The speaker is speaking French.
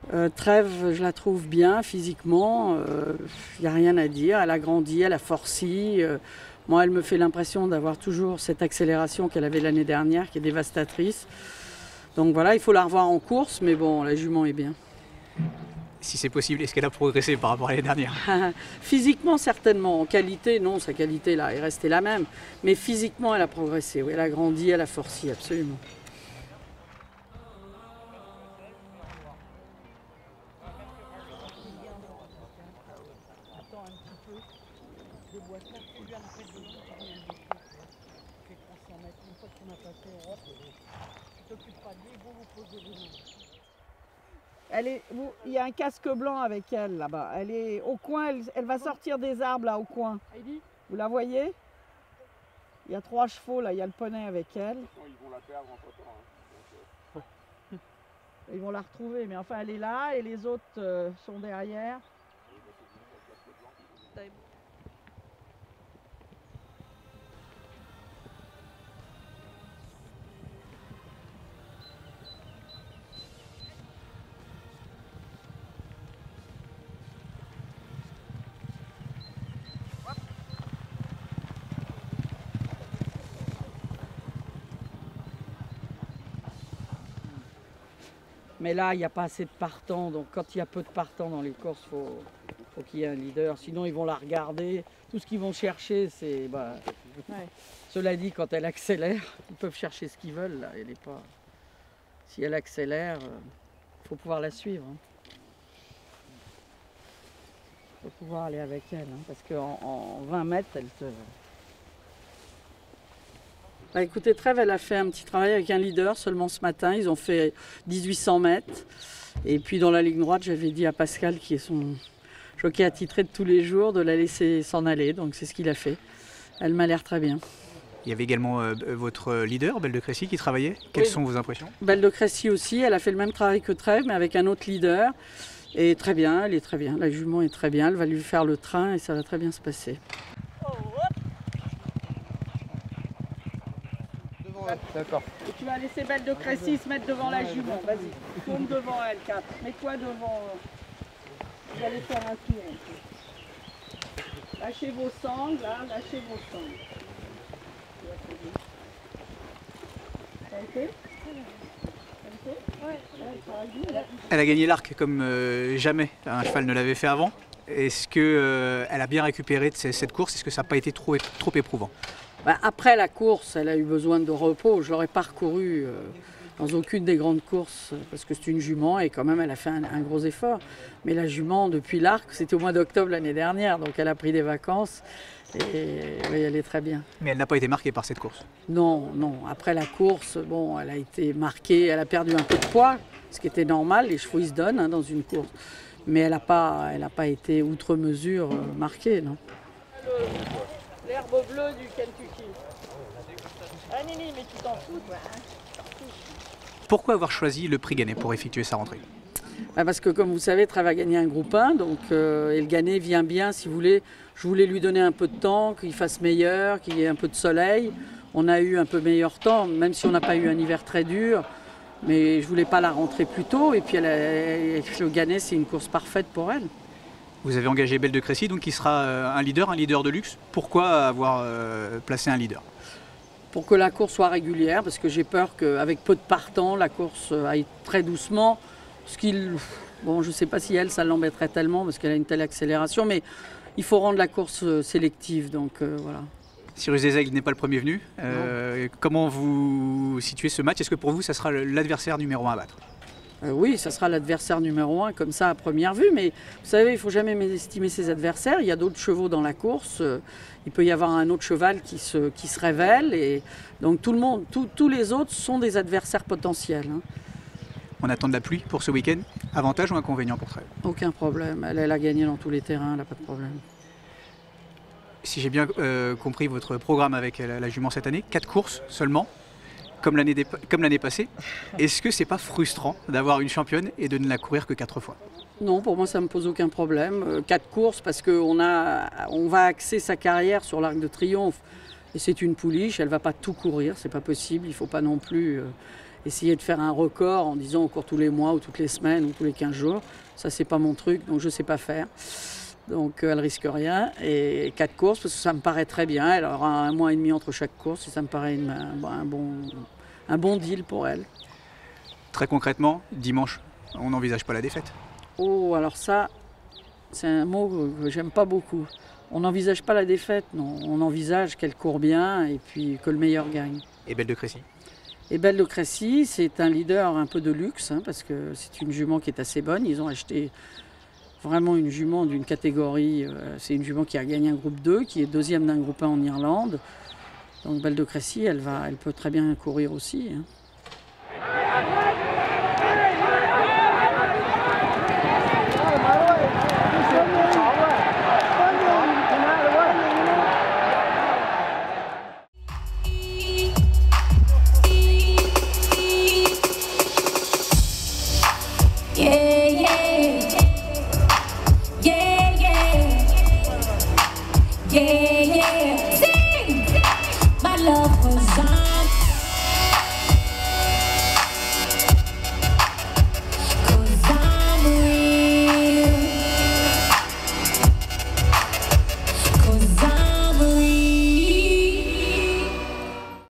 Trèves, je la trouve bien physiquement, il n'y a rien à dire. Elle a grandi, elle a forci. Moi, elle me fait l'impression d'avoir toujours cette accélération qu'elle avait l'année dernière, qui est dévastatrice. Donc voilà, il faut la revoir en course, mais bon, la jument est bien. Si c'est possible, est-ce qu'elle a progressé par rapport à l'année dernière? Physiquement, certainement. En qualité, non, sa qualité là est restée la même. Mais physiquement, elle a progressé. Oui, elle a grandi, elle a forci, absolument. Il y a un casque blanc avec elle là-bas. Elle est au coin, elle va sortir des arbres là au coin. Vous la voyez? Il y a 3 chevaux là, il y a le poney avec elle. Ils vont la perdre entre temps. Ils vont la retrouver, mais enfin elle est là et les autres sont derrière. Mais là, il n'y a pas assez de partants, donc quand il y a peu de partants dans les courses, faut qu'il y ait un leader. Sinon, ils vont la regarder. Tout ce qu'ils vont chercher, c'est... Ouais. Cela dit, quand elle accélère, ils peuvent chercher ce qu'ils veulent. Là. Elle est pas... Si elle accélère, il faut pouvoir la suivre. Il faut pouvoir aller avec elle, parce qu'en 20 mètres, elle te... Bah écoutez, Trèves, elle a fait un petit travail avec un leader seulement ce matin. Ils ont fait 1800 mètres. Et puis dans la ligne droite, j'avais dit à Pascal, qui est son jockey attitré de tous les jours, de la laisser s'en aller. Donc c'est ce qu'il a fait. Elle m'a l'air très bien. Il y avait également votre leader, Belle de Crécy, qui travaillait. Quelles sont vos impressions? Belle de Crécy aussi, elle a fait le même travail que Trèves, mais avec un autre leader. Et très bien, elle est très bien. La jument est très bien. Elle va lui faire le train et ça va très bien se passer. D'accord. Et tu vas laisser Belle de Crécy se mettre devant la jument. Vas-y, tourne devant elle, Cap. Mets-toi devant. Vous allez faire un tour. Lâchez vos sangles, là, lâchez vos sangles. Ça a été? Elle a gagné l'arc comme jamais un cheval ne l'avait fait avant. Est-ce qu'elle a bien récupéré de cette course? Est-ce que ça n'a pas été trop éprouvant? Après la course, elle a eu besoin de repos. Je ne l'aurais pas recouru dans aucune des grandes courses parce que c'est une jument et quand même elle a fait un gros effort. Mais la jument, depuis l'arc, c'était au mois d'octobre l'année dernière, donc elle a pris des vacances et oui, elle est très bien. Mais elle n'a pas été marquée par cette course? Non, non. Après la course, bon, elle a été marquée, elle a perdu un peu de poids, ce qui était normal, les chevaux ils se donnent dans une course. Mais elle n'a pas été outre mesure marquée, non. L'herbe bleue du Kentucky. Ah Nini, mais tu t'en fous, toi, hein? Pourquoi avoir choisi le prix Gannet pour effectuer sa rentrée? Parce que comme vous savez, Trèves a gagné un groupe 1, donc, et le Gannet vient bien, si vous voulez. Je voulais lui donner un peu de temps, qu'il fasse meilleur, qu'il y ait un peu de soleil. On a eu un peu meilleur temps, même si on n'a pas eu un hiver très dur. Mais je voulais pas la rentrer plus tôt, et puis le Gannet, c'est une course parfaite pour elle. Vous avez engagé Belle de Crécy, donc qui sera un leader de luxe. Pourquoi avoir placé un leader? Pour que la course soit régulière, parce que j'ai peur qu'avec peu de partants, la course aille très doucement. Bon, je ne sais pas si elle, ça l'embêterait tellement, parce qu'elle a une telle accélération, mais il faut rendre la course sélective, donc voilà. Cyrus des Aigles n'est pas le premier venu. Comment vous situez ce match? Est-ce que pour vous, ça sera l'adversaire numéro 1 à battre? Oui, ça sera l'adversaire numéro 1, comme ça, à première vue. Mais vous savez, il ne faut jamais mésestimer ses adversaires. Il y a d'autres chevaux dans la course. Il peut y avoir un autre cheval qui se révèle. Et donc tout le monde, tous les autres sont des adversaires potentiels. On attend de la pluie pour ce week-end. Avantage ou inconvénient pour Trèves? Aucun problème. Elle a gagné dans tous les terrains, elle n'a pas de problème. Si j'ai bien compris votre programme avec la jument cette année, 4 courses seulement. Comme l'année passée, est-ce que c'est pas frustrant d'avoir une championne et de ne la courir que 4 fois? Non, pour moi ça ne me pose aucun problème. 4 courses parce qu'on va axer sa carrière sur l'Arc de Triomphe. Et c'est une pouliche, elle ne va pas tout courir, c'est pas possible, il ne faut pas non plus... essayer de faire un record en disant on court tous les mois ou toutes les semaines ou tous les 15 jours. Ça, c'est pas mon truc, donc je sais pas faire. Donc elle risque rien. Et 4 courses, parce que ça me paraît très bien. Elle aura 1 mois et demi entre chaque course et ça me paraît un bon deal pour elle. Très concrètement, dimanche, on n'envisage pas la défaite. Oh, alors ça, c'est un mot que j'aime pas beaucoup. On n'envisage pas la défaite, non. On envisage qu'elle court bien et puis que le meilleur gagne. Et Belle de Crécy. Et Belle de Crécy, c'est un leader un peu de luxe, parce que c'est une jument qui est assez bonne. Ils ont acheté vraiment une jument d'une catégorie. C'est une jument qui a gagné un groupe 2, qui est deuxième d'un groupe 1 en Irlande. Donc Belle de Crécy, elle peut très bien courir aussi. Yeah, yeah.